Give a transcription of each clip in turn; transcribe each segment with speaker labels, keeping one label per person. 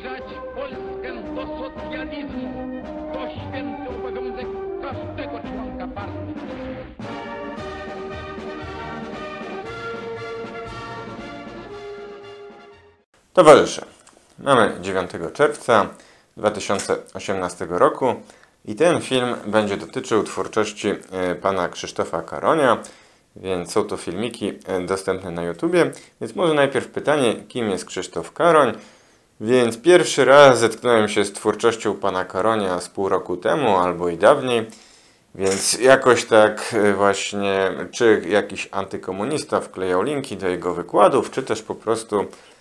Speaker 1: zbliżać Polskę do socjalizmu. To święty obowiązek każdego członka partii.
Speaker 2: Towarzysze, mamy 9 czerwca 2018 roku i ten film będzie dotyczył twórczości pana Krzysztofa Karonia, więc są to filmiki dostępne na YouTubie. Więc może najpierw pytanie, kim jest Krzysztof Karoń? Więc pierwszy raz zetknąłem się z twórczością pana Karonia z pół roku temu albo i dawniej. Więc jakoś tak właśnie, czy jakiś antykomunista wklejał linki do jego wykładów, czy też po prostu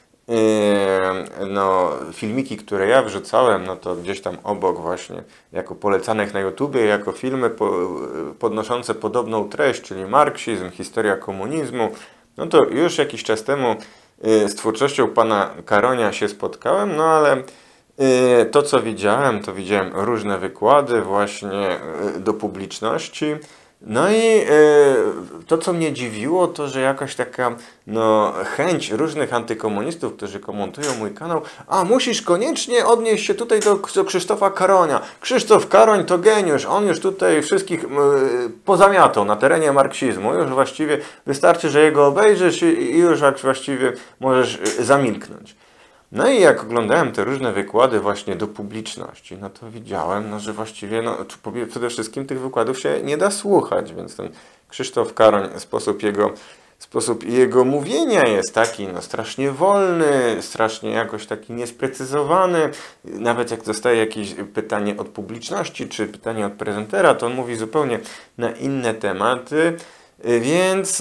Speaker 2: filmiki, które ja wrzucałem, no to gdzieś tam obok właśnie, jako polecanych na YouTubie, jako filmy podnoszące podobną treść, czyli marksizm, historia komunizmu, no to już jakiś czas temu z twórczością pana Karonia się spotkałem, no ale to co widziałem, to widziałem różne wykłady właśnie do publiczności. No i to, co mnie dziwiło, to, że jakaś taka chęć różnych antykomunistów, którzy komentują mój kanał, musisz koniecznie odnieść się tutaj do Krzysztofa Karonia. Krzysztof Karoń to geniusz, on już tutaj wszystkich pozamiatał na terenie marksizmu. Już właściwie wystarczy, że jego obejrzysz i już właściwie możesz zamilknąć. No i jak oglądałem te różne wykłady właśnie do publiczności, no to widziałem, że właściwie przede wszystkim tych wykładów się nie da słuchać, więc ten Krzysztof Karoń, sposób jego mówienia jest taki strasznie wolny, strasznie jakoś taki niesprecyzowany. Nawet jak dostaje jakieś pytanie od publiczności czy pytanie od prezentera, to on mówi zupełnie na inne tematy. Więc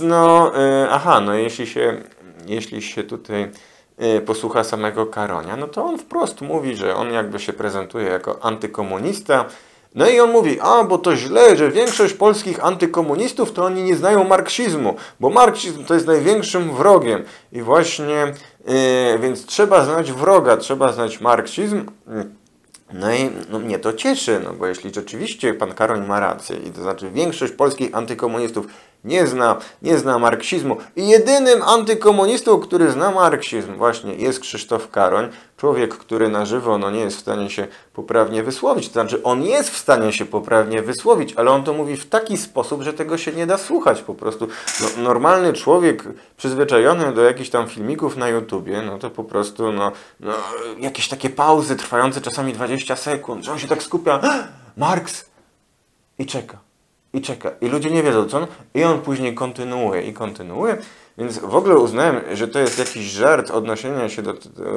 Speaker 2: jeśli się tutaj posłucha samego Karonia, no to on wprost mówi, że on jakby się prezentuje jako antykomunista. No i on mówi, bo to źle, że większość polskich antykomunistów to oni nie znają marksizmu, bo marksizm to jest największym wrogiem. I właśnie, więc trzeba znać wroga, trzeba znać marksizm. No i mnie to cieszy, bo jeśli rzeczywiście pan Karoń ma rację, i to znaczy większość polskich antykomunistów nie zna marksizmu i jedynym antykomunistą, który zna marksizm właśnie jest Krzysztof Karoń, człowiek, który na żywo nie jest w stanie się poprawnie wysłowić, to znaczy on jest w stanie się poprawnie wysłowić, ale on to mówi w taki sposób, że tego się nie da słuchać po prostu. Normalny człowiek przyzwyczajony do jakichś tam filmików na YouTubie, to po prostu jakieś takie pauzy trwające czasami 20 sekund, że on się tak skupia, Marks, i czeka. I ludzie nie wiedzą co i on później kontynuuje. Więc w ogóle uznałem, że to jest jakiś żart odnoszenia się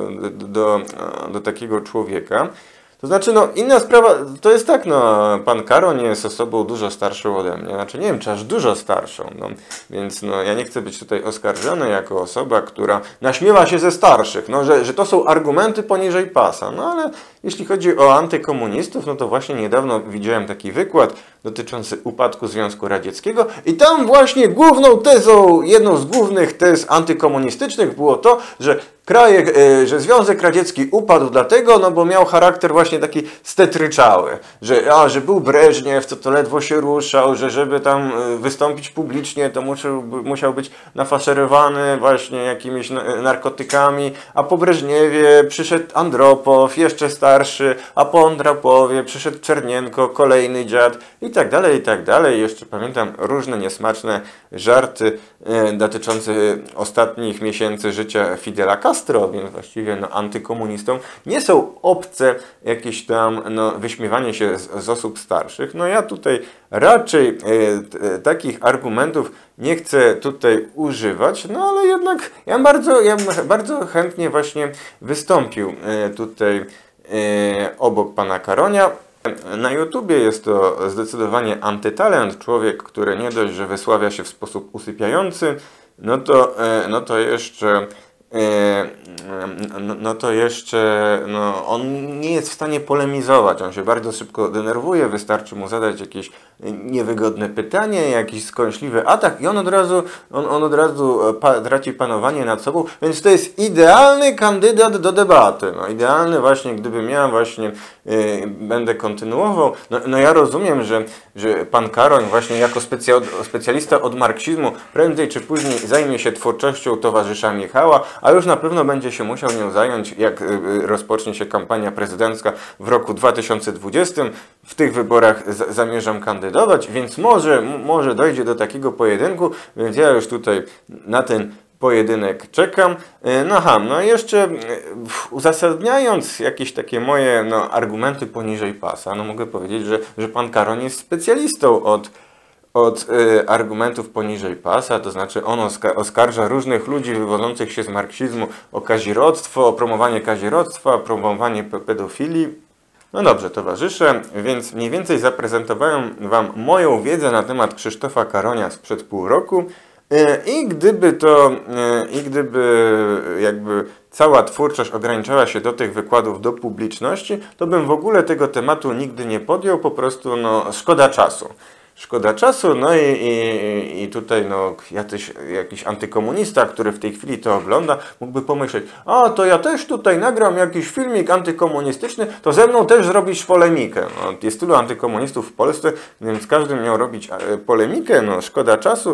Speaker 2: do takiego człowieka. To znaczy, inna sprawa, to jest tak, pan Karoń jest osobą dużo starszą ode mnie, znaczy nie wiem, czy aż dużo starszą, więc ja nie chcę być tutaj oskarżony jako osoba, która naśmiewa się ze starszych, że to są argumenty poniżej pasa, ale jeśli chodzi o antykomunistów, to właśnie niedawno widziałem taki wykład dotyczący upadku Związku Radzieckiego i tam właśnie główną tezą, jedną z głównych tez antykomunistycznych było to, że że Związek Radziecki upadł dlatego, bo miał charakter właśnie taki stetryczały, że był Breżniew, to ledwo się ruszał, że żeby tam wystąpić publicznie, to musiał być nafaszerowany właśnie jakimiś narkotykami, a po Breżniewie przyszedł Andropow, jeszcze starszy, a po Andropowie przyszedł Czernienko, kolejny dziad i tak dalej. Jeszcze pamiętam różne niesmaczne żarty dotyczące ostatnich miesięcy życia Fidela Castro, więc właściwie antykomunistom nie są obce jakieś tam wyśmiewanie się z osób starszych. Ja tutaj raczej takich argumentów nie chcę tutaj używać, ale jednak ja bardzo chętnie właśnie wystąpił tutaj obok pana Karonia. Na YouTubie jest to zdecydowanie antytalent, człowiek, który nie dość, że wysławia się w sposób usypiający, to jeszcze on nie jest w stanie polemizować, on się bardzo szybko denerwuje, wystarczy mu zadać jakieś niewygodne pytanie, jakiś skąśliwy atak i on od razu traci panowanie nad sobą, więc to jest idealny kandydat do debaty, idealny właśnie, gdybym ja właśnie będę kontynuował, ja rozumiem, że pan Karoń właśnie jako specjalista od marksizmu prędzej czy później zajmie się twórczością towarzysza Michała, a już na pewno będzie się musiał nią zająć, jak rozpocznie się kampania prezydencka w roku 2020. W tych wyborach zamierzam kandydować, więc może dojdzie do takiego pojedynku, więc ja już tutaj na ten pojedynek czekam. No jeszcze uzasadniając jakieś takie moje argumenty poniżej pasa, mogę powiedzieć, że pan Karoń jest specjalistą od argumentów poniżej pasa, to znaczy on oskarża różnych ludzi wywodzących się z marksizmu o kazirodztwo, o promowanie kazirodztwa, o promowanie pedofilii. No dobrze, towarzysze, więc mniej więcej zaprezentowałem Wam moją wiedzę na temat Krzysztofa Karonia sprzed pół roku. I gdyby jakby cała twórczość ograniczała się do tych wykładów do publiczności, to bym w ogóle tego tematu nigdy nie podjął, po prostu szkoda czasu. Szkoda czasu, i tutaj jakiś antykomunista, który w tej chwili to ogląda, mógłby pomyśleć, to ja też tutaj nagram jakiś filmik antykomunistyczny, to ze mną też zrobisz polemikę. Jest tylu antykomunistów w Polsce, więc każdy miał robić polemikę, szkoda czasu.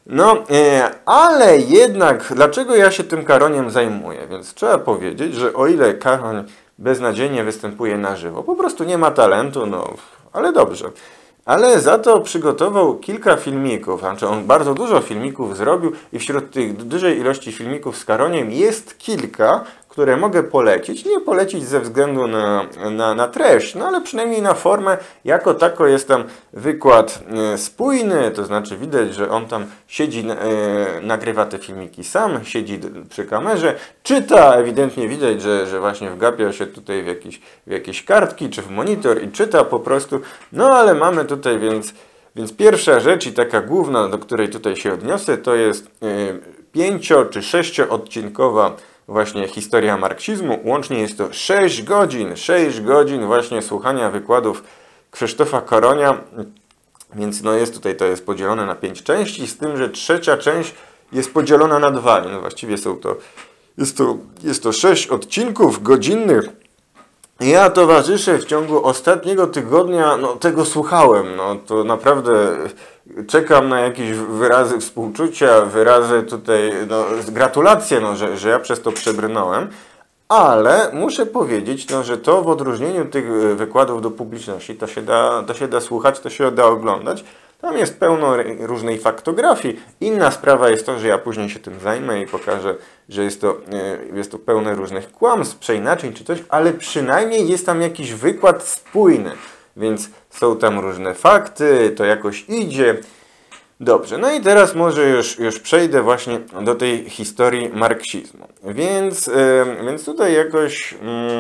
Speaker 2: Ale jednak, dlaczego ja się tym Karoniem zajmuję? Więc trzeba powiedzieć, że o ile Karoń beznadziejnie występuje na żywo, po prostu nie ma talentu, ale dobrze. Ale za to przygotował kilka filmików, znaczy on bardzo dużo filmików zrobił i wśród tych dużej ilości filmików z Karoniem jest kilka, które mogę polecić. Nie polecić ze względu na treść, ale przynajmniej na formę. Jako tako jest tam wykład spójny, to znaczy widać, że on tam siedzi, nagrywa te filmiki sam, siedzi przy kamerze, czyta, ewidentnie widać, że właśnie wgapia się tutaj w jakieś kartki czy w monitor i czyta po prostu. Ale mamy tutaj więc pierwsza rzecz i taka główna, do której tutaj się odniosę, to jest 5 czy 6-odcinkowa właśnie historia marksizmu. Łącznie jest to 6 godzin właśnie słuchania wykładów Krzysztofa Karonia. Więc to jest podzielone na 5 części, z tym, że trzecia część jest podzielona na 2. Właściwie jest to 6 odcinków godzinnych. Ja, towarzysze, w ciągu ostatniego tygodnia tego słuchałem. To naprawdę czekam na jakieś wyrazy współczucia, wyrazy tutaj, gratulacje, że ja przez to przebrnąłem. Ale muszę powiedzieć, że to w odróżnieniu tych wykładów do publiczności, to się da słuchać, to się da oglądać. Tam jest pełno różnej faktografii. Inna sprawa jest to, że ja później się tym zajmę i pokażę, że jest to pełne różnych kłamstw, przeinaczeń czy coś, ale przynajmniej jest tam jakiś wykład spójny. Więc są tam różne fakty, to jakoś idzie. Dobrze, i teraz może już przejdę właśnie do tej historii marksizmu. Więc tutaj jakoś,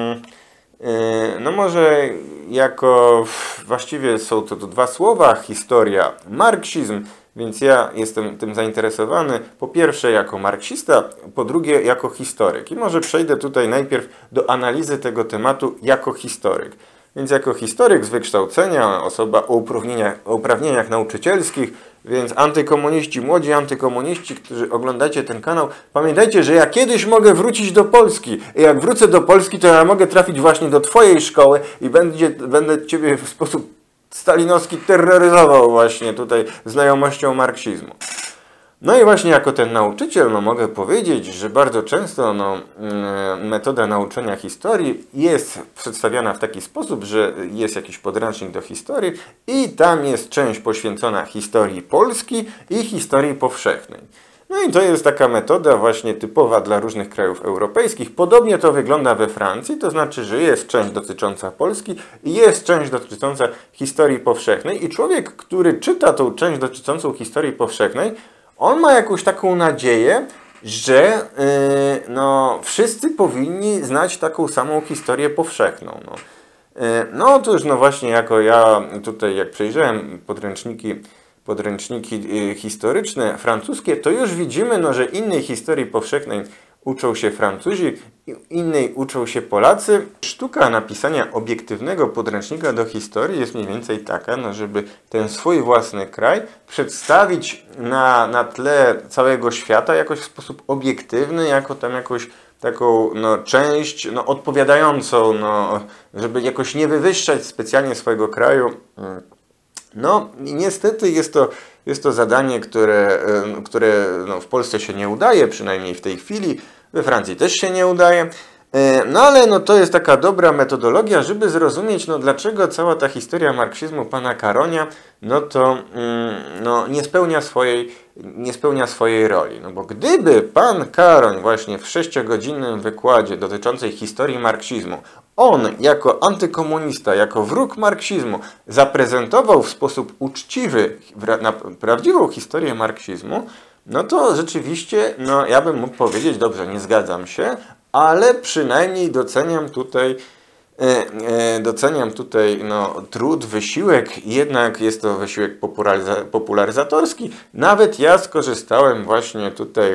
Speaker 2: może właściwie są to 2 słowa, historia, marksizm, więc ja jestem tym zainteresowany, po pierwsze jako marksista, po drugie jako historyk. I może przejdę tutaj najpierw do analizy tego tematu jako historyk. Więc jako historyk z wykształcenia, osoba o uprawnieniach nauczycielskich, więc antykomuniści, młodzi antykomuniści, którzy oglądacie ten kanał, pamiętajcie, że ja kiedyś mogę wrócić do Polski. I jak wrócę do Polski, to ja mogę trafić właśnie do Twojej szkoły i będę Ciebie w sposób stalinowski terroryzował właśnie tutaj znajomością marksizmu. I właśnie jako ten nauczyciel mogę powiedzieć, że bardzo często metoda nauczania historii jest przedstawiana w taki sposób, że jest jakiś podręcznik do historii i tam jest część poświęcona historii Polski i historii powszechnej. I to jest taka metoda właśnie typowa dla różnych krajów europejskich. Podobnie to wygląda we Francji, to znaczy, że jest część dotycząca Polski i jest część dotycząca historii powszechnej i człowiek, który czyta tą część dotyczącą historii powszechnej, on ma jakąś taką nadzieję, że wszyscy powinni znać taką samą historię powszechną. Otóż właśnie jako ja tutaj jak przejrzałem podręczniki historyczne francuskie, to już widzimy, że innej historii powszechnej uczą się Francuzi, innej uczą się Polacy. Sztuka napisania obiektywnego podręcznika do historii jest mniej więcej taka, żeby ten swój własny kraj przedstawić na tle całego świata jakoś w sposób obiektywny, jako tam jakąś taką część odpowiadającą, żeby jakoś nie wywyższać specjalnie swojego kraju. I niestety jest to zadanie, które w Polsce się nie udaje, przynajmniej w tej chwili, we Francji też się nie udaje. No ale no, to jest taka dobra metodologia, żeby zrozumieć, no, dlaczego cała ta historia marksizmu pana Karonia no, to no, nie spełnia swojej roli. No bo gdyby pan Karoń właśnie w 6-godzinnym wykładzie dotyczącej historii marksizmu, on jako antykomunista, jako wróg marksizmu zaprezentował w sposób uczciwy prawdziwą historię marksizmu, no to rzeczywiście no, ja bym mógł powiedzieć, dobrze, nie zgadzam się, ale przynajmniej doceniam tutaj no, trud, wysiłek, jednak jest to wysiłek popularyzatorski. Nawet ja skorzystałem właśnie tutaj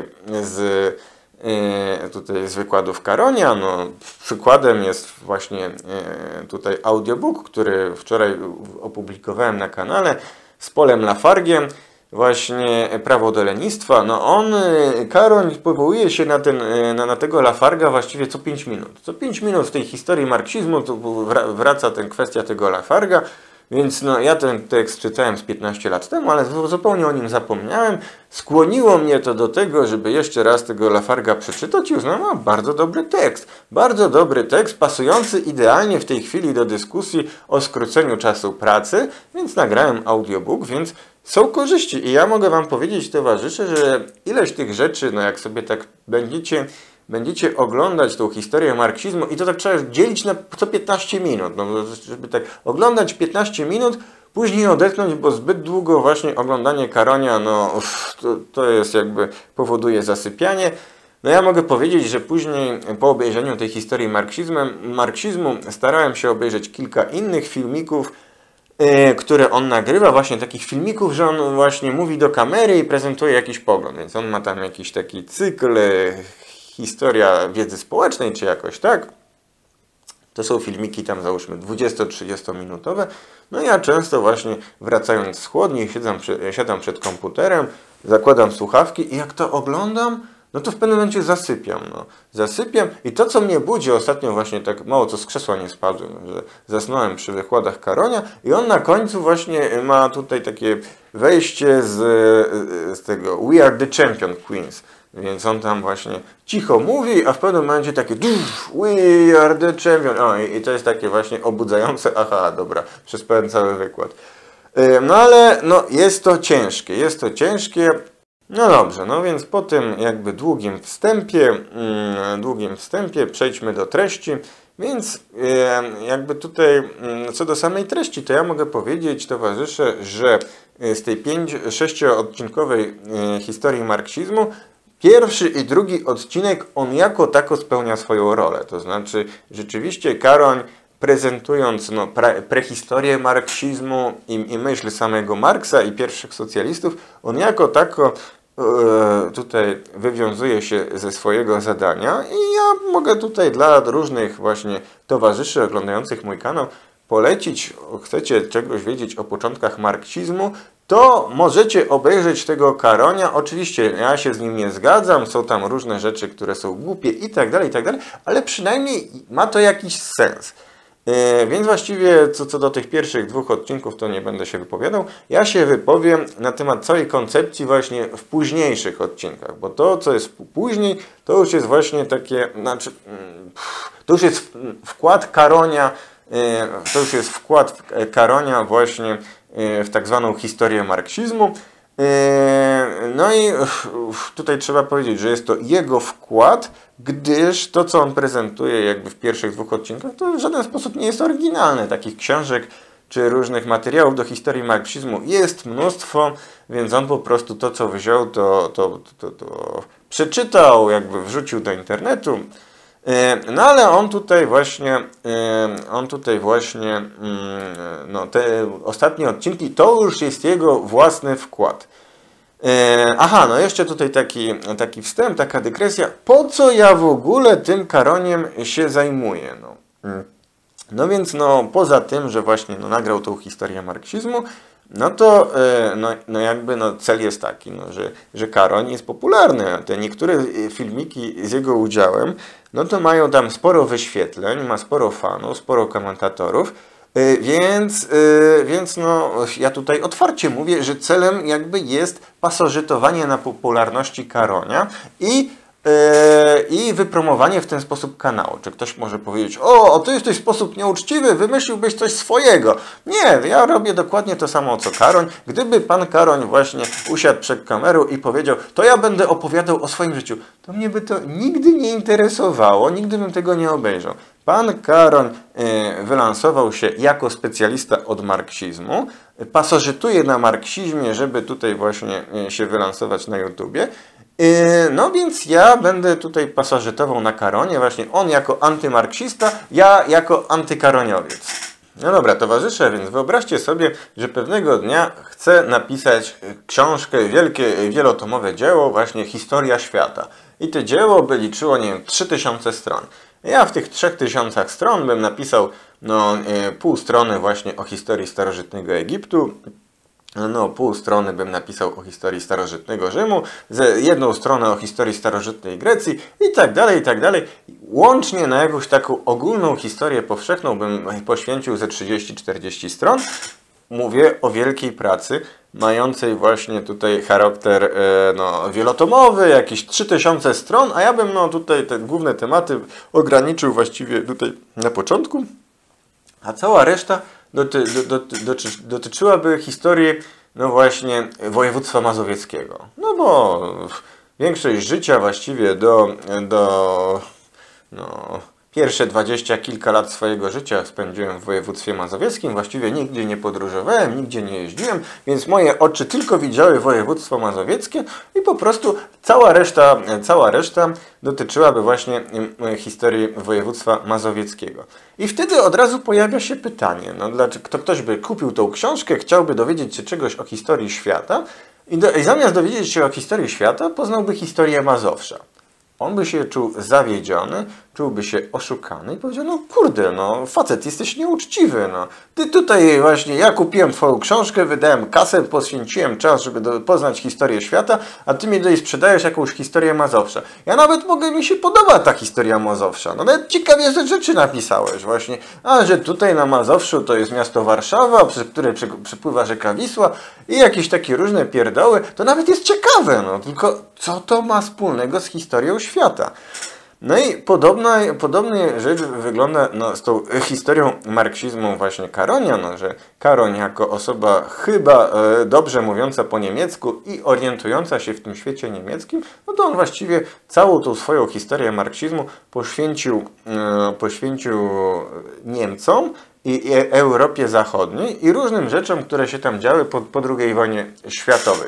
Speaker 2: z wykładów Karonia. No, przykładem jest właśnie tutaj audiobook, który wczoraj opublikowałem na kanale z Paulem Lafarguem. Właśnie prawo do lenistwa, no Karoń powołuje się na tego Lafarga właściwie co 5 minut. Co 5 minut w tej historii marksizmu to wraca kwestia tego Lafarga, więc no, ja ten tekst czytałem z 15 lat temu, ale zupełnie o nim zapomniałem. Skłoniło mnie to do tego, żeby jeszcze raz tego Lafarga przeczytać i uznałem, no, bardzo dobry tekst, pasujący idealnie w tej chwili do dyskusji o skróceniu czasu pracy, więc nagrałem audiobook, więc są korzyści i ja mogę wam powiedzieć, towarzysze, że ileś tych rzeczy, no jak sobie tak będziecie oglądać tą historię marksizmu i to tak trzeba dzielić na co 15 minut, no żeby tak oglądać 15 minut, później odetchnąć, bo zbyt długo właśnie oglądanie Karonia, no to jest jakby powoduje zasypianie. No ja mogę powiedzieć, że później po obejrzeniu tej historii marksizmu starałem się obejrzeć kilka innych filmików, które on nagrywa, właśnie takich filmików, że on właśnie mówi do kamery i prezentuje jakiś pogląd, więc on ma tam jakiś taki cykl historia wiedzy społecznej, czy jakoś tak. To są filmiki tam załóżmy 20-30 minutowe. No ja często właśnie wracając z chłodni siadam przed komputerem, zakładam słuchawki i jak to oglądam, no to w pewnym momencie zasypiam. No. Zasypiam i to, co mnie budzi, ostatnio właśnie tak mało co z krzesła nie spadłem, że zasnąłem przy wykładach Karonia i on na końcu właśnie ma tutaj takie wejście z tego We are the champion queens. Więc on tam właśnie cicho mówi, a w pewnym momencie takie We are the champion. O, i to jest takie właśnie obudzające, aha, dobra, przez pewien cały wykład. No ale no, jest to ciężkie. No dobrze, no więc po tym jakby długim wstępie przejdźmy do treści. Więc jakby tutaj co do samej treści, to ja mogę powiedzieć, towarzysze, że z tej 6-odcinkowej historii marksizmu pierwszy i drugi odcinek on jako tako spełnia swoją rolę. To znaczy rzeczywiście Karoń prezentując no, prehistorię marksizmu i myśl samego Marksa i pierwszych socjalistów, on jako tako tutaj wywiązuje się ze swojego zadania i ja mogę tutaj dla różnych właśnie towarzyszy oglądających mój kanał polecić, chcecie czegoś wiedzieć o początkach marksizmu, to możecie obejrzeć tego Karonia. Oczywiście ja się z nim nie zgadzam, są tam różne rzeczy, które są głupie i tak dalej, ale przynajmniej ma to jakiś sens. Więc właściwie co do tych pierwszych 2 odcinków to nie będę się wypowiadał. Ja się wypowiem na temat całej koncepcji właśnie w późniejszych odcinkach, bo to, co jest później, to już jest właśnie takie, znaczy, to już jest wkład Karonia właśnie w tak zwaną historię marksizmu. No i tutaj trzeba powiedzieć, że jest to jego wkład, gdyż to, co on prezentuje jakby w pierwszych 2 odcinkach, to w żaden sposób nie jest oryginalne. Takich książek czy różnych materiałów do historii marksizmu jest mnóstwo, więc on po prostu to, co wziął, to przeczytał, jakby wrzucił do internetu. No ale on tutaj właśnie no, te ostatnie odcinki to już jest jego własny wkład. Aha, no jeszcze tutaj taki wstęp, taka dygresja. Po co ja w ogóle tym Karoniem się zajmuję? No więc no, poza tym, że właśnie no, nagrał tą historię marksizmu, no to jakby cel jest taki, no, że Karoń jest popularny. Te niektóre filmiki z jego udziałem, no to mają tam sporo wyświetleń, ma sporo fanów, sporo komentatorów, więc no, ja tutaj otwarcie mówię, że celem jakby jest pasożytowanie na popularności Karonia i i wypromowanie w ten sposób kanału. Czy ktoś może powiedzieć, o, to jesteś w sposób nieuczciwy, wymyśliłbyś coś swojego. Nie, ja robię dokładnie to samo co Karoń. Gdyby pan Karoń właśnie usiadł przed kamerą i powiedział, to ja będę opowiadał o swoim życiu, to mnie by to nigdy nie interesowało, nigdy bym tego nie obejrzał. Pan Karoń wylansował się jako specjalista od marksizmu, pasożytuje na marksizmie, żeby tutaj właśnie się wylansować na YouTubie. No więc ja będę tutaj pasożytował na Karonie, właśnie on jako antymarksista, ja jako antykaroniowiec. No dobra, towarzysze, więc wyobraźcie sobie, że pewnego dnia chcę napisać książkę, wielkie, wielotomowe dzieło, właśnie Historia świata. I to dzieło by liczyło, nie wiem, 3000 stron. Ja w tych 3000 stron bym napisał pół strony właśnie o historii starożytnego Egiptu, pół strony bym napisał o historii starożytnego Rzymu, jedną stronę o historii starożytnej Grecji i tak dalej, i tak dalej. Łącznie na jakąś taką ogólną historię powszechną bym poświęcił ze 30-40 stron. Mówię o wielkiej pracy, mającej właśnie tutaj charakter wielotomowy, jakieś 3000 stron, a ja bym tutaj te główne tematy ograniczył właściwie tutaj na początku, a cała reszta dotyczyłaby historii właśnie województwa mazowieckiego. No bo większość życia właściwie pierwsze 20 kilka lat swojego życia spędziłem w województwie mazowieckim, właściwie nigdzie nie podróżowałem, nigdzie nie jeździłem, więc moje oczy tylko widziały województwo mazowieckie i po prostu cała reszta dotyczyłaby właśnie historii województwa mazowieckiego. I wtedy od razu pojawia się pytanie, dlaczego ktoś by kupił tą książkę, chciałby dowiedzieć się czegoś o historii świata i zamiast dowiedzieć się o historii świata, poznałby historię Mazowsza. On by się czuł zawiedziony, czułby się oszukany i powiedział, kurde, facet, jesteś nieuczciwy, Ty tutaj właśnie, ja kupiłem twoją książkę, wydałem kasę, poświęciłem czas, żeby poznać historię świata, a ty mi tutaj sprzedajesz jakąś historię Mazowsza. Ja nawet mi się podoba ta historia Mazowsza. Nawet ciekawie rzeczy napisałeś właśnie, że tutaj na Mazowszu to jest miasto Warszawa, przez które przepływa rzeka Wisła i jakieś takie różne pierdoły, to nawet jest ciekawe, tylko co to ma wspólnego z historią świata? No i podobnie rzecz wygląda z tą historią marksizmu właśnie Karonia, że Karoń jako osoba chyba dobrze mówiąca po niemiecku i orientująca się w tym świecie niemieckim, to on właściwie całą tą swoją historię marksizmu poświęcił Niemcom i Europie Zachodniej i różnym rzeczom, które się tam działy po II wojnie światowej.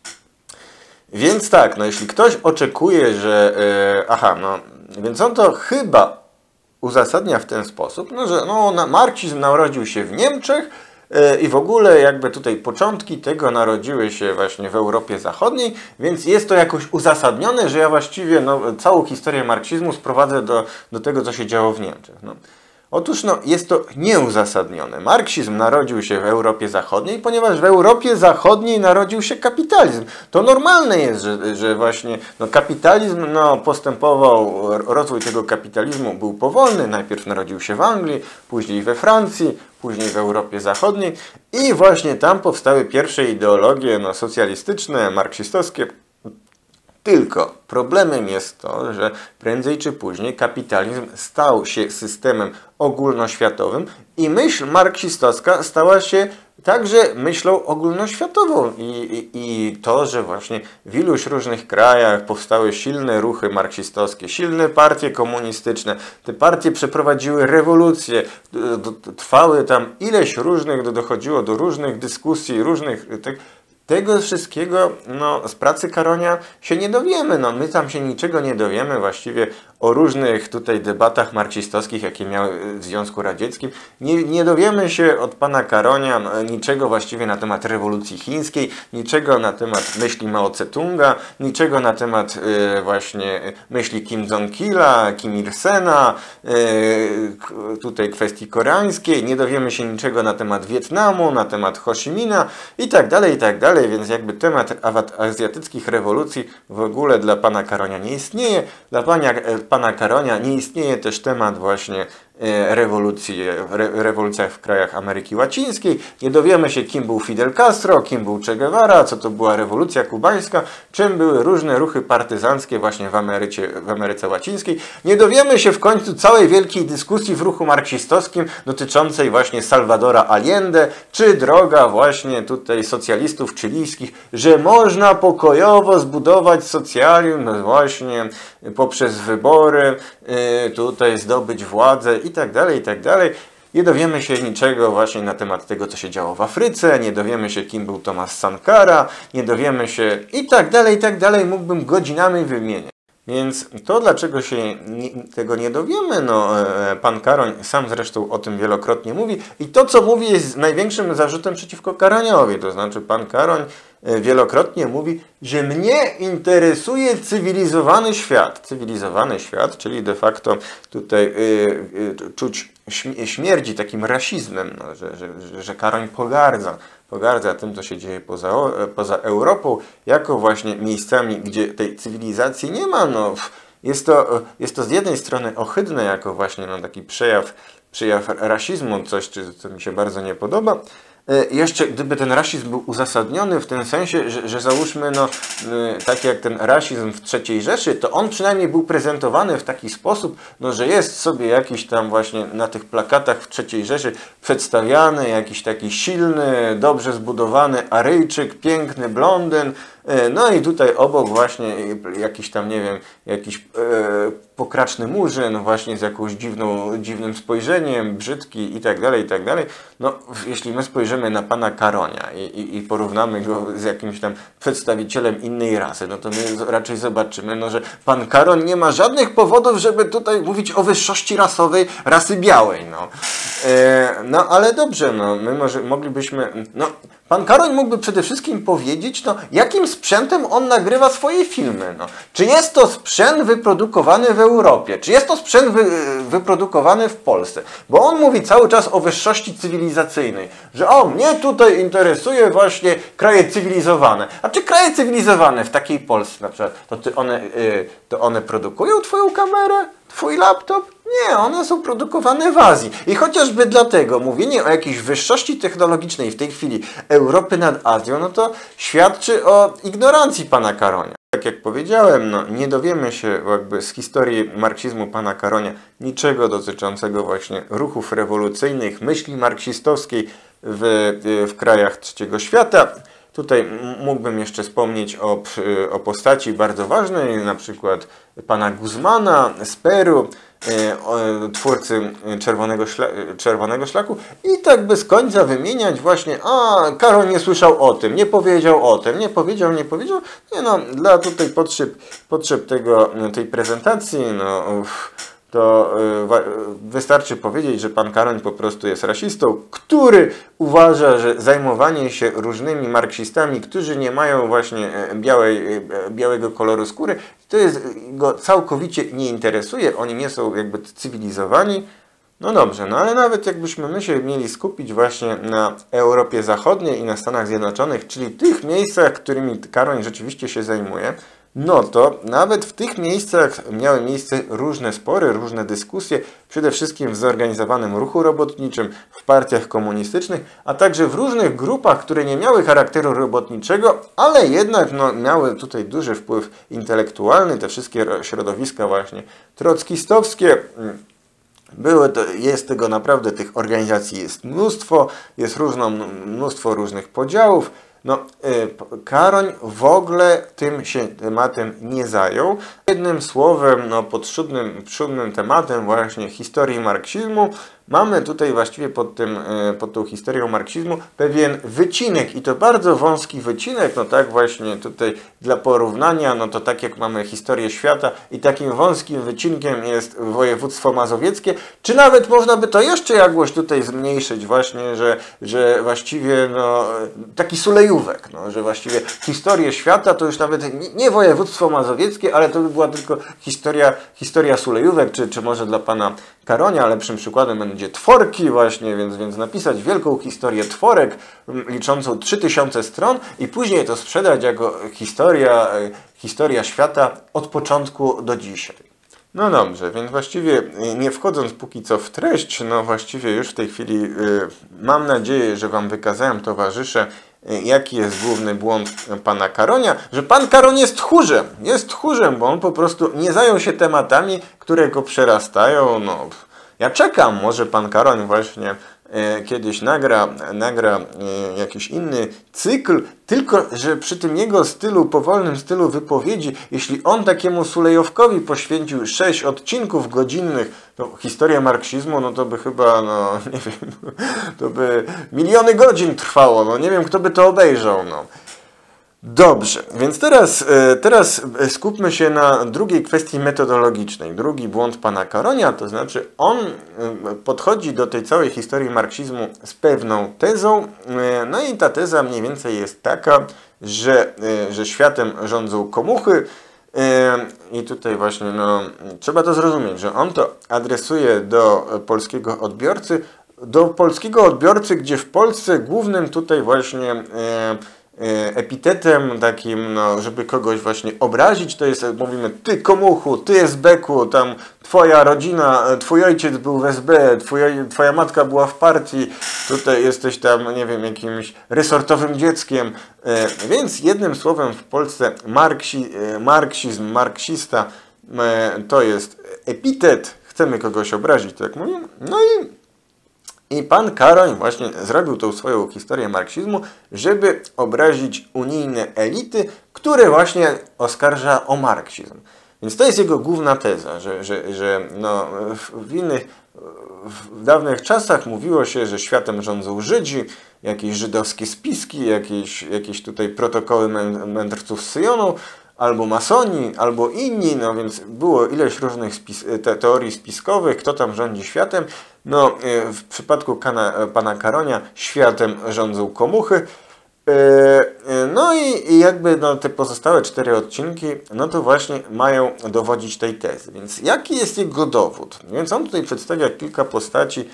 Speaker 2: Więc tak, jeśli ktoś oczekuje, że więc on to chyba uzasadnia w ten sposób, że marksizm narodził się w Niemczech i w ogóle jakby tutaj początki tego narodziły się właśnie w Europie Zachodniej, więc jest to jakoś uzasadnione, że ja właściwie całą historię marksizmu sprowadzę do tego, co się działo w Niemczech. Otóż jest to nieuzasadnione. Marksizm narodził się w Europie Zachodniej, ponieważ w Europie Zachodniej narodził się kapitalizm. To normalne jest, że właśnie kapitalizm postępował, rozwój tego kapitalizmu był powolny. Najpierw narodził się w Anglii, później we Francji, później w Europie Zachodniej i właśnie tam powstały pierwsze ideologie socjalistyczne, marksistowskie. Tylko problemem jest to, że prędzej czy później kapitalizm stał się systemem ogólnoświatowym i myśl marksistowska stała się także myślą ogólnoświatową. I to, że właśnie w iluś różnych krajach powstały silne ruchy marksistowskie, silne partie komunistyczne, te partie przeprowadziły rewolucje, trwały tam ileś różnych, dochodziło do różnych dyskusji, tego wszystkiego z pracy Karonia się nie dowiemy. My tam się niczego nie dowiemy właściwie o różnych tutaj debatach marksistowskich, jakie miały w Związku Radzieckim. Nie dowiemy się od pana Karonia niczego właściwie na temat rewolucji chińskiej, niczego na temat myśli Mao Tse-tunga, niczego na temat właśnie myśli Kim Jong-ila, Kim Il-sena, tutaj kwestii koreańskiej. Nie dowiemy się niczego na temat Wietnamu, na temat Ho Chi Minha i tak dalej, więc jakby temat azjatyckich rewolucji w ogóle dla pana Karonia nie istnieje. Dla pana Karonia nie istnieje też temat właśnie rewolucjach w krajach Ameryki Łacińskiej. Nie dowiemy się, kim był Fidel Castro, kim był Che Guevara, co to była rewolucja kubańska, czym były różne ruchy partyzanckie właśnie w Ameryce Łacińskiej. Nie dowiemy się w końcu całej wielkiej dyskusji w ruchu marksistowskim dotyczącej właśnie Salvadora Allende, czy droga właśnie tutaj socjalistów chilijskich, że można pokojowo zbudować socjalizm właśnie poprzez wybory, tutaj zdobyć władzę i tak dalej, i tak dalej. Nie dowiemy się niczego właśnie na temat tego, co się działo w Afryce, nie dowiemy się, kim był Thomas Sankara, nie dowiemy się i tak dalej, mógłbym godzinami wymieniać. Więc to, dlaczego się tego nie dowiemy, no pan Karoń sam zresztą o tym wielokrotnie mówi i to, co mówi, jest największym zarzutem przeciwko Karoniowi, to znaczy pan Karoń wielokrotnie mówi, że mnie interesuje cywilizowany świat, czyli de facto tutaj czuć śmierdzi takim rasizmem, no, że Karoń pogardza tym, co się dzieje poza Europą, jako właśnie miejscami, gdzie tej cywilizacji nie ma. No, jest to z jednej strony ohydne, jako właśnie no, taki przejaw rasizmu, coś, co mi się bardzo nie podoba. Jeszcze gdyby ten rasizm był uzasadniony w tym sensie, że załóżmy, no, tak jak ten rasizm w III Rzeszy, to on przynajmniej był prezentowany w taki sposób, no, że jest sobie jakiś tam właśnie na tych plakatach w III Rzeszy przedstawiany jakiś taki silny, dobrze zbudowany Aryjczyk, piękny blondyn, no i tutaj obok właśnie jakiś tam, nie wiem, jakiś pokraczny murzyn właśnie z jakąś dziwnym spojrzeniem, brzydki i tak dalej, i tak dalej. No, jeśli my spojrzymy na pana Karonia i porównamy go z jakimś tam przedstawicielem innej rasy, no to my raczej zobaczymy, no, że pan Karoń nie ma żadnych powodów, żeby tutaj mówić o wyższości rasowej rasy białej, no. No, ale dobrze, no, my moglibyśmy, no, pan Karoń mógłby przede wszystkim powiedzieć, no, jakim sprzętem on nagrywa swoje filmy. No. Czy jest to sprzęt wyprodukowany w Europie? Czy jest to sprzęt wyprodukowany w Polsce? Bo on mówi cały czas o wyższości cywilizacyjnej, że o, mnie tutaj interesuje właśnie kraje cywilizowane. A czy kraje cywilizowane w takiej Polsce na przykład, to one produkują twoją kamerę? Twój laptop? Nie, one są produkowane w Azji. I chociażby dlatego mówienie o jakiejś wyższości technologicznej w tej chwili Europy nad Azją, no to świadczy o ignorancji pana Karonia. Tak jak powiedziałem, no, nie dowiemy się jakby z historii marksizmu pana Karonia niczego dotyczącego właśnie ruchów rewolucyjnych, myśli marksistowskiej w krajach trzeciego świata. Tutaj mógłbym jeszcze wspomnieć o postaci bardzo ważnej, na przykład pana Guzmana z Peru, twórcy Czerwonego Szlaku i tak bez końca wymieniać właśnie, a Karoń nie słyszał o tym, nie powiedział o tym, nie powiedział. Nie no, dla tutaj potrzeb tej prezentacji, no, to wystarczy powiedzieć, że pan Karoń po prostu jest rasistą, który uważa, że zajmowanie się różnymi marksistami, którzy nie mają właśnie białego koloru skóry, to go całkowicie nie interesuje, oni nie są jakby cywilizowani. No dobrze, no ale nawet jakbyśmy my się mieli skupić właśnie na Europie Zachodniej i na Stanach Zjednoczonych, czyli tych miejscach, którymi Karoń rzeczywiście się zajmuje, no to nawet w tych miejscach miały miejsce różne spory, różne dyskusje, przede wszystkim w zorganizowanym ruchu robotniczym, w partiach komunistycznych, a także w różnych grupach, które nie miały charakteru robotniczego, ale jednak no, miały tutaj duży wpływ intelektualny, te wszystkie środowiska właśnie trockistowskie. Jest tego naprawdę, tych organizacji jest mnóstwo, jest mnóstwo różnych podziałów. No, Karoń w ogóle tym się tematem nie zajął. Jednym słowem, no, szumnym tematem właśnie historii marksizmu mamy tutaj właściwie pod tą historią marksizmu pewien wycinek i to bardzo wąski wycinek, no tak właśnie tutaj dla porównania, no to tak jak mamy historię świata i takim wąskim wycinkiem jest województwo mazowieckie, czy nawet można by to jeszcze jakoś tutaj zmniejszyć właśnie, że właściwie no taki sulejówek, no, że właściwie historię świata to już nawet nie województwo mazowieckie, ale to by była tylko historia sulejówek, czy może dla pana Karonia, lepszym przykładem będzie Tworki właśnie, więc napisać wielką historię Tworek liczącą 3000 stron i później to sprzedać jako historia świata od początku do dzisiaj. No dobrze, więc właściwie nie wchodząc póki co w treść, no właściwie już w tej chwili mam nadzieję, że Wam wykazałem, towarzysze, jaki jest główny błąd pana Karonia, że pan Karoń jest tchórzem, bo on po prostu nie zajął się tematami, które go przerastają. No, ja czekam, może pan Karoń właśnie kiedyś nagra jakiś inny cykl, tylko że przy tym jego stylu, powolnym stylu wypowiedzi, jeśli on takiemu Sulejowkowi poświęcił 6 odcinków godzinnych, to historia marksizmu, no to by chyba, no nie wiem, to by miliony godzin trwało, no nie wiem, kto by to obejrzał, no. Dobrze, więc teraz skupmy się na drugiej kwestii metodologicznej. Drugi błąd pana Karonia, to znaczy on podchodzi do tej całej historii marksizmu z pewną tezą, no i ta teza mniej więcej jest taka, że światem rządzą komuchy i tutaj właśnie no, trzeba to zrozumieć, że on to adresuje do polskiego odbiorcy, gdzie w Polsce głównym tutaj właśnie epitetem takim, no, żeby kogoś właśnie obrazić, to jest, mówimy, ty komuchu, ty SB-ku, tam twoja rodzina, twój ojciec był w SB, twoja matka była w partii, tutaj jesteś tam, nie wiem, jakimś resortowym dzieckiem. Więc jednym słowem w Polsce marksizm, marksista to jest epitet, chcemy kogoś obrazić, tak mówię. No i pan Karoń właśnie zrobił tą swoją historię marksizmu, żeby obrazić unijne elity, które właśnie oskarża o marksizm. Więc to jest jego główna teza, że no, w dawnych czasach mówiło się, że światem rządzą Żydzi, jakieś żydowskie spiski, jakieś tutaj protokoły mędrców z Syjonu, albo masoni, albo inni, no więc było ileś różnych teorii spiskowych, kto tam rządzi światem. No, w przypadku pana Karonia światem rządzą komuchy. No i jakby no, te pozostałe 4 odcinki, no to właśnie mają dowodzić tej tezy. Więc jaki jest jego dowód? Więc on tutaj przedstawia kilka postaci,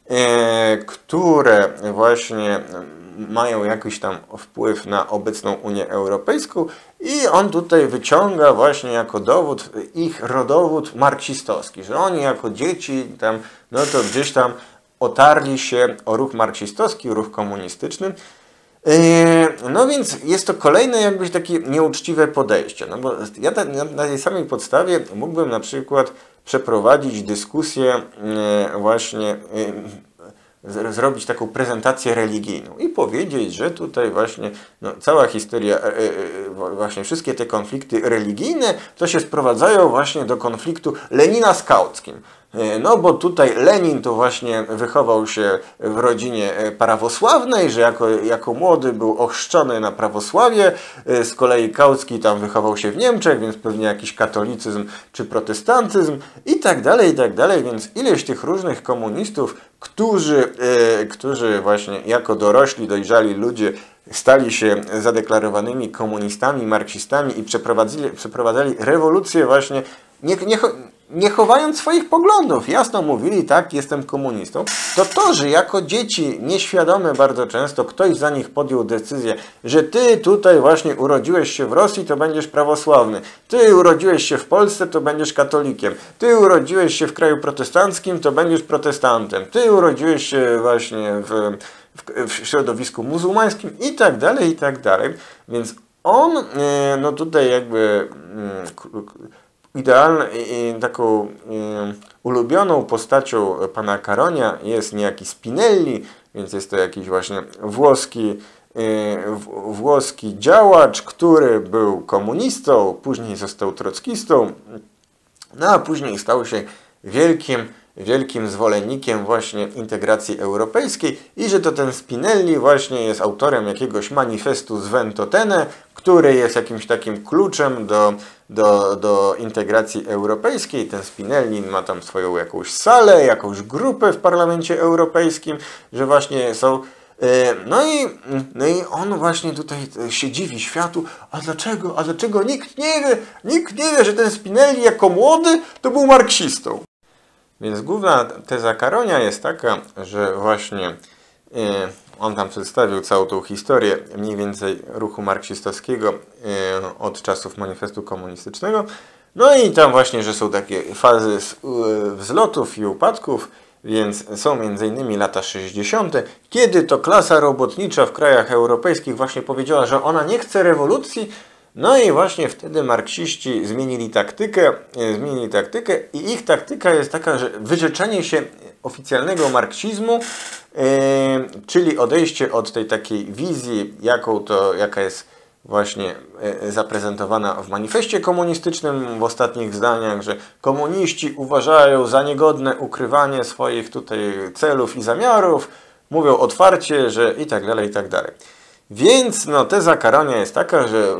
Speaker 2: które właśnie mają jakiś tam wpływ na obecną Unię Europejską i on tutaj wyciąga właśnie jako dowód ich rodowód marksistowski, że oni jako dzieci tam, no to gdzieś tam otarli się o ruch marksistowski, ruch komunistyczny. No więc jest to kolejne jakbyś takie nieuczciwe podejście, no bo ja na tej samej podstawie mógłbym na przykład przeprowadzić dyskusję właśnie zrobić taką prezentację religijną i powiedzieć, że tutaj właśnie no, cała historia, właśnie wszystkie te konflikty religijne, to się sprowadzają właśnie do konfliktu Lenina-skauckim. No bo tutaj Lenin to właśnie wychował się w rodzinie prawosławnej, że jako młody był ochrzczony na prawosławie, z kolei Kautsky tam wychował się w Niemczech, więc pewnie jakiś katolicyzm czy protestantyzm i tak dalej, więc ileś tych różnych komunistów, którzy właśnie jako dorośli, dojrzali ludzie stali się zadeklarowanymi komunistami, marksistami i przeprowadzali rewolucję właśnie nie chowając swoich poglądów, jasno mówili, tak, jestem komunistą, to, że jako dzieci nieświadome bardzo często ktoś za nich podjął decyzję, że ty tutaj właśnie urodziłeś się w Rosji, to będziesz prawosławny, ty urodziłeś się w Polsce, to będziesz katolikiem, ty urodziłeś się w kraju protestanckim, to będziesz protestantem, ty urodziłeś się właśnie w środowisku muzułmańskim i tak dalej, więc on, no tutaj jakby taką ulubioną postacią pana Karonia jest niejaki Spinelli, więc jest to jakiś właśnie włoski działacz, który był komunistą, później został trockistą, no a później stał się wielkim zwolennikiem właśnie integracji europejskiej i że to ten Spinelli właśnie jest autorem jakiegoś manifestu z Ventotene, który jest jakimś takim kluczem do integracji europejskiej. Ten Spinelli ma tam swoją jakąś salę, jakąś grupę w Parlamencie Europejskim, że właśnie są... No i on właśnie tutaj się dziwi światu, a dlaczego nikt nie wie, że ten Spinelli jako młody to był marksistą. Więc główna teza Karonia jest taka, że właśnie on tam przedstawił całą tą historię mniej więcej ruchu marksistowskiego od czasów manifestu komunistycznego. No i tam właśnie, że są takie fazy wzlotów i upadków, więc są m.in. lata 60., kiedy to klasa robotnicza w krajach europejskich właśnie powiedziała, że ona nie chce rewolucji. No i właśnie wtedy marksiści zmienili taktykę i ich taktyka jest taka, że wyrzeczenie się oficjalnego marksizmu, czyli odejście od tej takiej wizji, jaka jest właśnie zaprezentowana w manifestie komunistycznym w ostatnich zdaniach, że komuniści uważają za niegodne ukrywanie swoich tutaj celów i zamiarów, mówią otwarcie, że i tak dalej, i tak dalej. Więc no, teza Karonia jest taka, że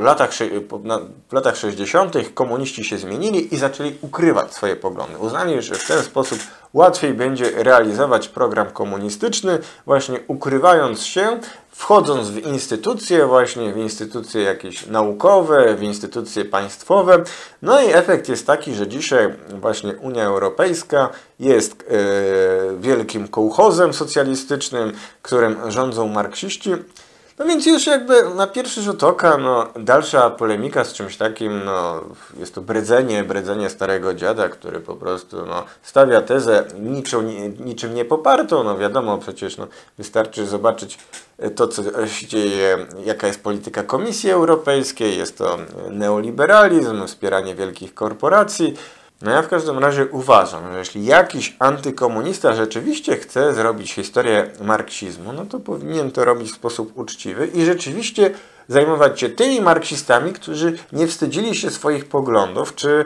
Speaker 2: w latach 60. komuniści się zmienili i zaczęli ukrywać swoje poglądy. Uznali, że w ten sposób łatwiej będzie realizować program komunistyczny, właśnie ukrywając się, wchodząc w instytucje jakieś naukowe, w instytucje państwowe. No i efekt jest taki, że dzisiaj właśnie Unia Europejska jest wielkim kołchozem socjalistycznym, którym rządzą marksiści. No więc już jakby na pierwszy rzut oka, no, dalsza polemika z czymś takim, no, jest to bredzenie starego dziada, który po prostu no, stawia tezę niczym nie popartą. No wiadomo, przecież no, wystarczy zobaczyć to, co się dzieje, jaka jest polityka Komisji Europejskiej, jest to neoliberalizm, wspieranie wielkich korporacji. No ja w każdym razie uważam, że jeśli jakiś antykomunista rzeczywiście chce zrobić historię marksizmu, no to powinien to robić w sposób uczciwy i rzeczywiście zajmować się tymi marksistami, którzy nie wstydzili się swoich poglądów, czy...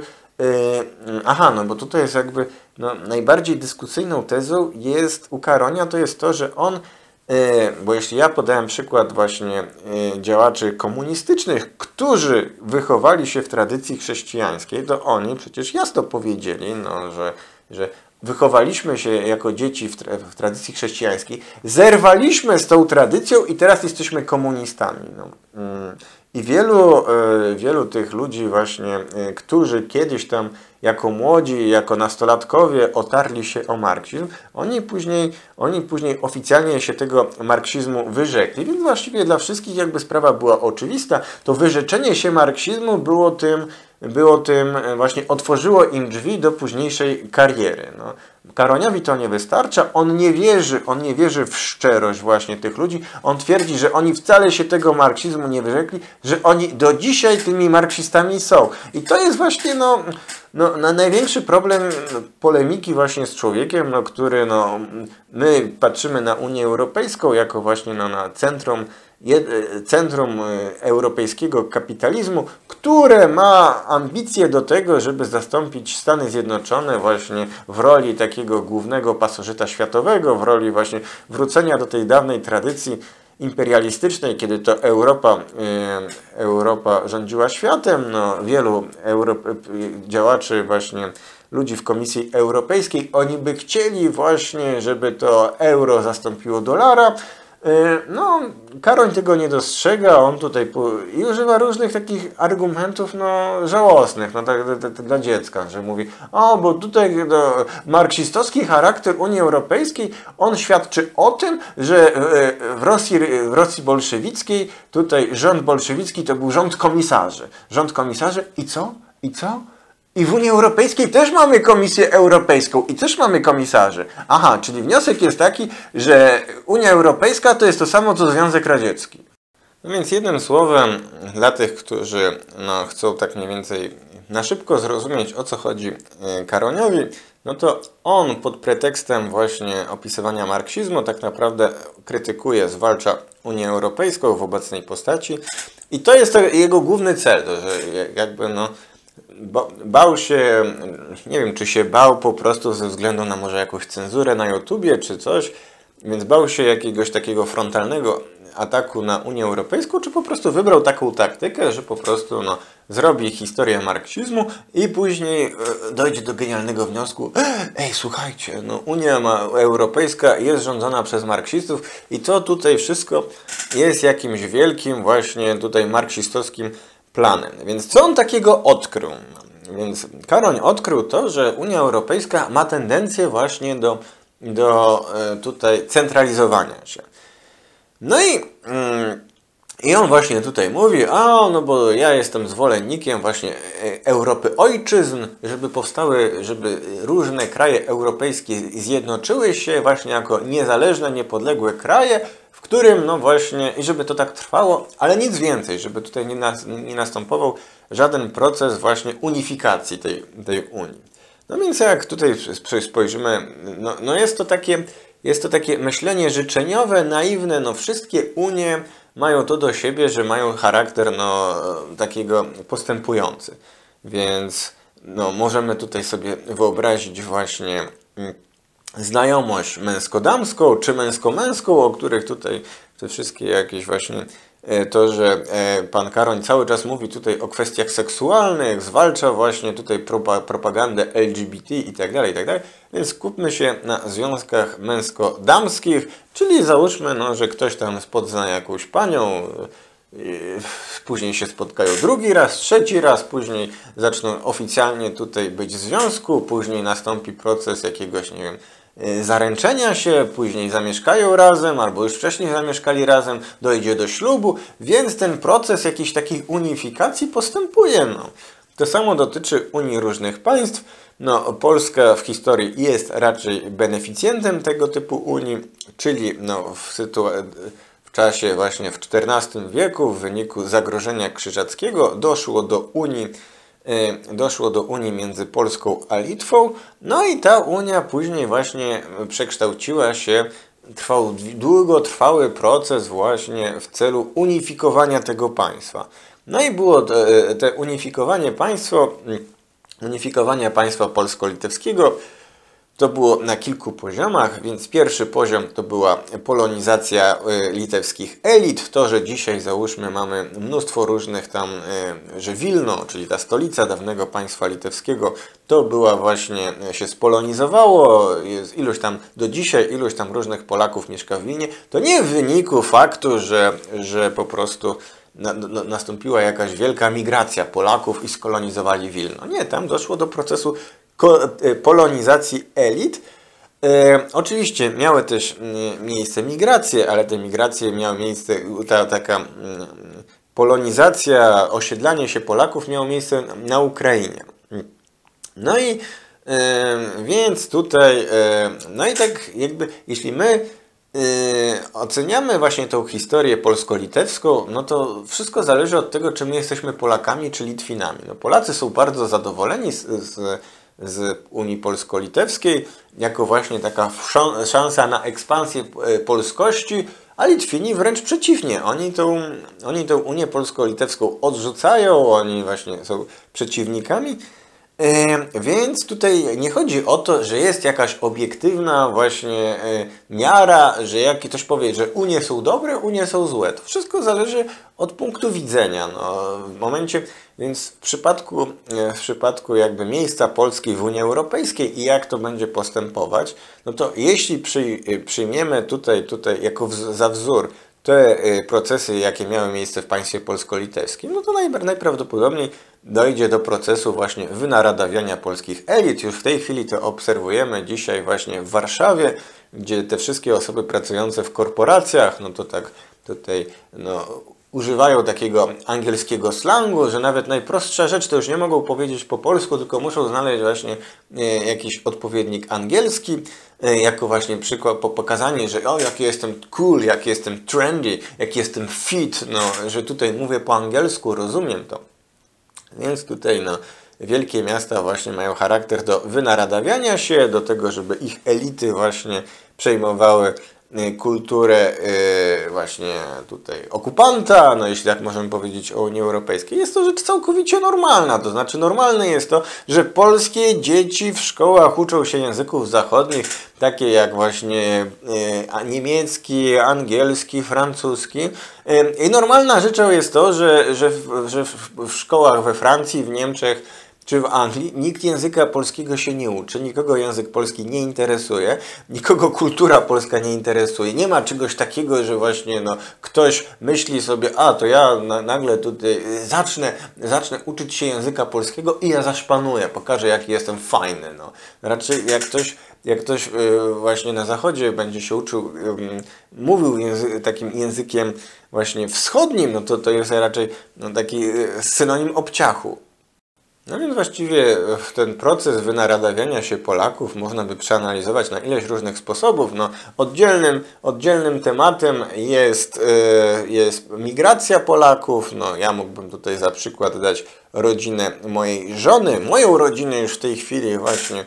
Speaker 2: no bo tutaj jest jakby no, najbardziej dyskusyjną tezą jest u Karonia, to jest to, że on bo jeśli ja podałem przykład właśnie działaczy komunistycznych, którzy wychowali się w tradycji chrześcijańskiej, to oni przecież jasno powiedzieli, no, że wychowaliśmy się jako dzieci w tradycji chrześcijańskiej, zerwaliśmy z tą tradycją i teraz jesteśmy komunistami. No. I wielu tych ludzi właśnie, którzy kiedyś tam jako młodzi, jako nastolatkowie otarli się o marksizm, oni później oficjalnie się tego marksizmu wyrzekli, więc właściwie dla wszystkich jakby sprawa była oczywista. To wyrzeczenie się marksizmu było tym właśnie otworzyło im drzwi do późniejszej kariery. No. Karoniowi to nie wystarcza, on nie wierzy w szczerość właśnie tych ludzi, on twierdzi, że oni wcale się tego marksizmu nie wyrzekli, że oni do dzisiaj tymi marksistami są. I to jest właśnie największy problem polemiki właśnie z człowiekiem, który my patrzymy na Unię Europejską jako właśnie na centrum europejskiego kapitalizmu, które ma ambicje do tego, żeby zastąpić Stany Zjednoczone właśnie w roli takiego głównego pasożyta światowego, w roli właśnie wrócenia do tej dawnej tradycji imperialistycznej, kiedy to Europa rządziła światem. No, wielu działaczy właśnie ludzi w Komisji Europejskiej, oni by chcieli właśnie, żeby to euro zastąpiło dolara. No, Karoń tego nie dostrzega, on tutaj i używa różnych takich argumentów żałosnych, tak dla dziecka, że mówi, bo tutaj marksistowski charakter Unii Europejskiej, on świadczy o tym, że w Rosji bolszewickiej tutaj rząd bolszewicki to był rząd komisarzy. Rząd komisarzy i co? I co? I w Unii Europejskiej też mamy Komisję Europejską i też mamy komisarzy. Aha, czyli wniosek jest taki, że Unia Europejska to jest to samo, co Związek Radziecki. No więc jednym słowem, dla tych, którzy chcą tak mniej więcej na szybko zrozumieć, o co chodzi Karoniowi, no to on pod pretekstem właśnie opisywania marksizmu tak naprawdę krytykuje, zwalcza Unię Europejską w obecnej postaci i to jest jego główny cel, to, że jakby bał się, nie wiem, czy się bał po prostu ze względu na może jakąś cenzurę na YouTubie czy coś, więc bał się jakiegoś takiego frontalnego ataku na Unię Europejską, czy po prostu wybrał taką taktykę, że po prostu zrobi historię marksizmu i później dojdzie do genialnego wniosku, słuchajcie, Unia Europejska jest rządzona przez marksistów i to tutaj wszystko jest jakimś wielkim właśnie tutaj marksistowskim planem. Więc co on takiego odkrył? Więc Karoń odkrył to, że Unia Europejska ma tendencję właśnie do tutaj centralizowania się. No i I on właśnie tutaj mówi, no bo ja jestem zwolennikiem właśnie Europy ojczyzn, żeby powstały, żeby różne kraje europejskie zjednoczyły się właśnie jako niezależne, niepodległe kraje, w którym no właśnie, i żeby to tak trwało, ale nic więcej, żeby tutaj nie następował żaden proces właśnie unifikacji tej Unii. No więc jak tutaj spojrzymy, no jest to takie myślenie życzeniowe, naiwne, no wszystkie Unie mają to do siebie, że mają charakter takiego postępujący. Więc możemy tutaj sobie wyobrazić właśnie znajomość męsko-damską czy męsko-męską, o których tutaj te wszystkie jakieś właśnie to, że pan Karoń cały czas mówi tutaj o kwestiach seksualnych, zwalcza właśnie tutaj propagandę LGBT i tak dalej, więc skupmy się na związkach męsko-damskich, czyli załóżmy, że ktoś tam spozna jakąś panią, później się spotkają drugi raz, trzeci raz, później zaczną oficjalnie tutaj być w związku, później nastąpi proces jakiegoś, nie wiem, zaręczenia się, później zamieszkają razem, albo już wcześniej zamieszkali razem, dojdzie do ślubu, więc ten proces jakiejś takiej unifikacji postępuje. To samo dotyczy Unii różnych państw. Polska w historii jest raczej beneficjentem tego typu Unii, czyli w czasie właśnie w XIV wieku w wyniku zagrożenia krzyżackiego doszło do Unii między Polską a Litwą, i ta Unia później właśnie przekształciła się, trwał długotrwały proces właśnie w celu unifikowania tego państwa. I było te unifikowanie państwa polsko-litewskiego. To było na kilku poziomach, więc pierwszy poziom to była polonizacja litewskich elit. To, że dzisiaj załóżmy mamy mnóstwo różnych tam, że Wilno, czyli ta stolica dawnego państwa litewskiego, to była właśnie, się spolonizowało, jest iluś tam, do dzisiaj iluś tam różnych Polaków mieszka w Wilnie. To nie w wyniku faktu, że po prostu nastąpiła jakaś wielka migracja Polaków i skolonizowali Wilno. Nie, tam doszło do procesu polonizacji elit. Oczywiście miały też miejsce migracje, ale te migracje miały miejsce, taka polonizacja, osiedlanie się Polaków miało miejsce na Ukrainie. Więc tutaj, i tak jakby, jeśli my oceniamy właśnie tą historię polsko-litewską, to wszystko zależy od tego, czy my jesteśmy Polakami, czy Litwinami. Polacy są bardzo zadowoleni z Unii Polsko-Litewskiej, jako właśnie taka szansa na ekspansję polskości, a Litwini wręcz przeciwnie. Oni tę Unię Polsko-Litewską odrzucają, oni właśnie są przeciwnikami. Więc tutaj nie chodzi o to, że jest jakaś obiektywna właśnie miara, że jak ktoś powie, że Unie są dobre, Unie są złe. To wszystko zależy od punktu widzenia. W momencie, więc w przypadku jakby miejsca Polski w Unii Europejskiej i jak to będzie postępować, to jeśli przyjmiemy tutaj jako za wzór te procesy, jakie miały miejsce w państwie polsko-litewskim, to najprawdopodobniej dojdzie do procesu właśnie wynaradawiania polskich elit. Już w tej chwili to obserwujemy dzisiaj właśnie w Warszawie, gdzie te wszystkie osoby pracujące w korporacjach, to tak tutaj używają takiego angielskiego slangu, że nawet najprostsza rzecz to już nie mogą powiedzieć po polsku, tylko muszą znaleźć właśnie jakiś odpowiednik angielski, jako właśnie przykład, pokazanie, że jaki jestem cool, jaki jestem trendy, jaki jestem fit, że tutaj mówię po angielsku, rozumiem to. Więc tutaj wielkie miasta właśnie mają charakter do wynaradawiania się, do tego, żeby ich elity właśnie przejmowały kulturę właśnie tutaj okupanta, jeśli tak możemy powiedzieć o Unii Europejskiej. Jest to rzecz całkowicie normalna, to znaczy normalne jest to, że polskie dzieci w szkołach uczą się języków zachodnich, takie jak właśnie niemiecki, angielski, francuski. I normalna rzeczą jest to, że w szkołach we Francji, w Niemczech czy w Anglii nikt języka polskiego się nie uczy, nikogo język polski nie interesuje, nikogo kultura polska nie interesuje. Nie ma czegoś takiego, że właśnie ktoś myśli sobie, to ja nagle tutaj zacznę uczyć się języka polskiego i ja zaszpanuję, pokażę jaki jestem fajny. Raczej jak ktoś jak ktoś właśnie na zachodzie będzie się uczył, mówił takim językiem właśnie wschodnim, no to jest raczej no, taki synonim obciachu. No więc właściwie ten proces wynaradawiania się Polaków można by przeanalizować na ileś różnych sposobów. No, oddzielnym tematem jest migracja Polaków. No, ja mógłbym tutaj za przykład dać rodzinę mojej żony, moją rodzinę już w tej chwili właśnie,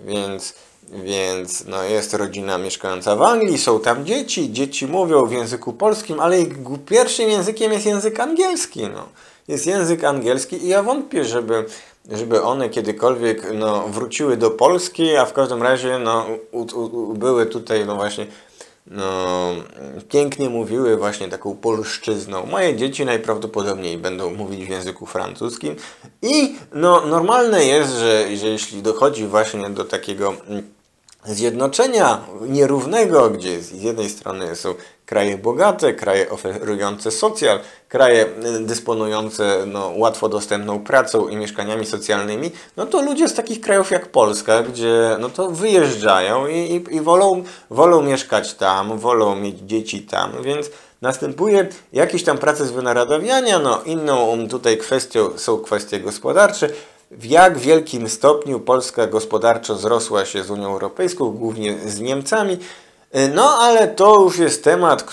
Speaker 2: więc no, jest rodzina mieszkająca w Anglii, są tam dzieci mówią w języku polskim, ale ich pierwszym językiem jest język angielski. No. Jest język angielski i ja wątpię, żeby one kiedykolwiek no, wróciły do Polski, a w każdym razie no, były tutaj no właśnie no, pięknie mówiły właśnie taką polszczyzną. Moje dzieci najprawdopodobniej będą mówić w języku francuskim i no, normalne jest, że jeśli dochodzi właśnie do takiego zjednoczenia nierównego, gdzie z jednej strony są kraje bogate, kraje oferujące socjal, kraje dysponujące no, łatwo dostępną pracą i mieszkaniami socjalnymi, no to ludzie z takich krajów jak Polska, gdzie no to wyjeżdżają i wolą mieszkać tam, wolą mieć dzieci tam, więc następuje jakiś tam proces wynaradawiania. No, inną tutaj kwestią są kwestie gospodarcze. W jak wielkim stopniu Polska gospodarczo zrosła się z Unią Europejską, głównie z Niemcami. No ale to już jest temat,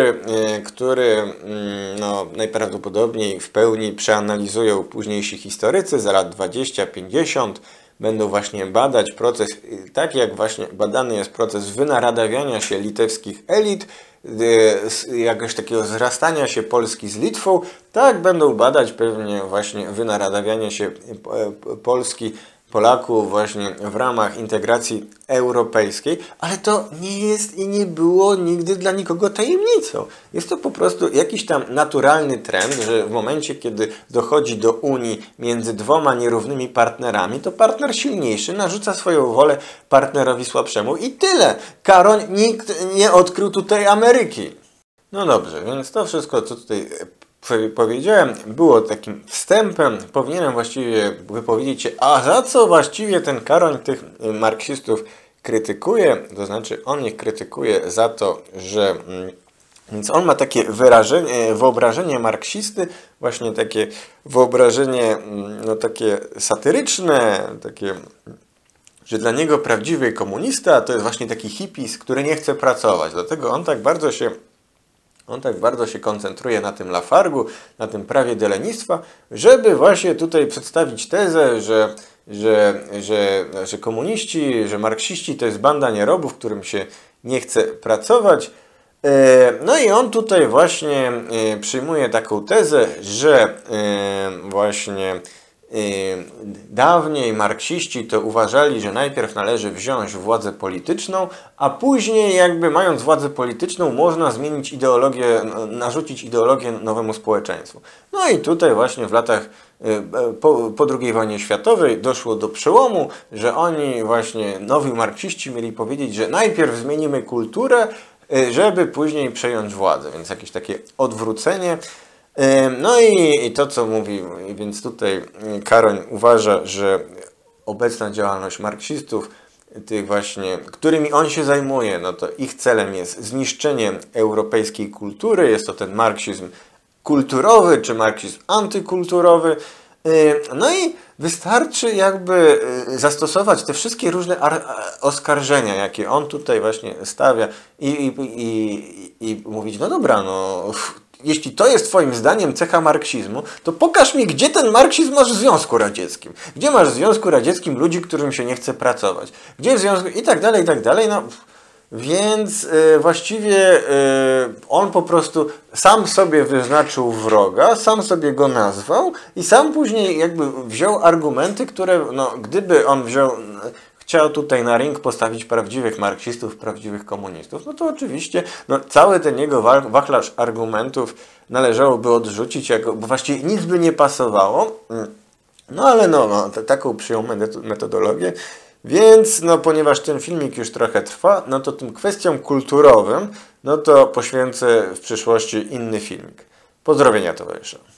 Speaker 2: który no, najprawdopodobniej w pełni przeanalizują późniejsi historycy za lat 20-50. Będą właśnie badać proces, tak jak właśnie badany jest proces wynaradawiania się litewskich elit, jakiegoś takiego zrastania się Polski z Litwą, tak będą badać pewnie właśnie wynaradawianie się Polski, Polaków właśnie w ramach integracji europejskiej, ale to nie jest i nie było nigdy dla nikogo tajemnicą. Jest to po prostu jakiś tam naturalny trend, że w momencie, kiedy dochodzi do Unii między dwoma nierównymi partnerami, to partner silniejszy narzuca swoją wolę partnerowi słabszemu i tyle. Karoń, nikt nie odkrył tutaj Ameryki. No dobrze, więc to wszystko, co tutaj powiedziałem, było takim wstępem. Powinienem właściwie wypowiedzieć się, a za co właściwie ten Karoń tych marksistów krytykuje? To znaczy on ich krytykuje za to, że więc on ma takie wyobrażenie marksisty, właśnie takie wyobrażenie no, takie satyryczne, takie, że dla niego prawdziwy komunista to jest właśnie taki hippies, który nie chce pracować. Dlatego on tak bardzo się koncentruje na tym Lafargu, na tym prawie do lenistwa, żeby właśnie tutaj przedstawić tezę, że komuniści, że marksiści to jest banda nierobów, którym się nie chce pracować. No i on tutaj właśnie przyjmuje taką tezę, że właśnie dawniej marksiści to uważali, że najpierw należy wziąć władzę polityczną, a później jakby mając władzę polityczną można zmienić ideologię, narzucić ideologię nowemu społeczeństwu. No i tutaj właśnie w latach po II wojnie światowej doszło do przełomu, że oni właśnie, nowi marksiści mieli powiedzieć, że najpierw zmienimy kulturę, żeby później przejąć władzę, więc jakieś takie odwrócenie. No i to, co mówi, więc tutaj Karoń uważa, że obecna działalność marksistów, tych właśnie, którymi on się zajmuje, no to ich celem jest zniszczenie europejskiej kultury, jest to ten marksizm kulturowy czy marksizm antykulturowy. No i wystarczy jakby zastosować te wszystkie różne oskarżenia, jakie on tutaj właśnie stawia i mówić, no dobra, no jeśli to jest twoim zdaniem cecha marksizmu, to pokaż mi, gdzie ten marksizm masz w Związku Radzieckim. Gdzie masz w Związku Radzieckim ludzi, którym się nie chce pracować? Gdzie w Związku... I tak dalej, no... Więc właściwie on po prostu sam sobie wyznaczył wroga, sam sobie go nazwał i sam później jakby wziął argumenty, które, no, gdyby on chciał tutaj na ring postawić prawdziwych marksistów, prawdziwych komunistów, no to oczywiście no, cały ten jego wachlarz argumentów należałoby odrzucić, bo właściwie nic by nie pasowało. No ale taką przyjął metodologię. Więc, no ponieważ ten filmik już trochę trwa, no to tym kwestiom kulturowym, no to poświęcę w przyszłości inny filmik. Pozdrowienia towarzysze.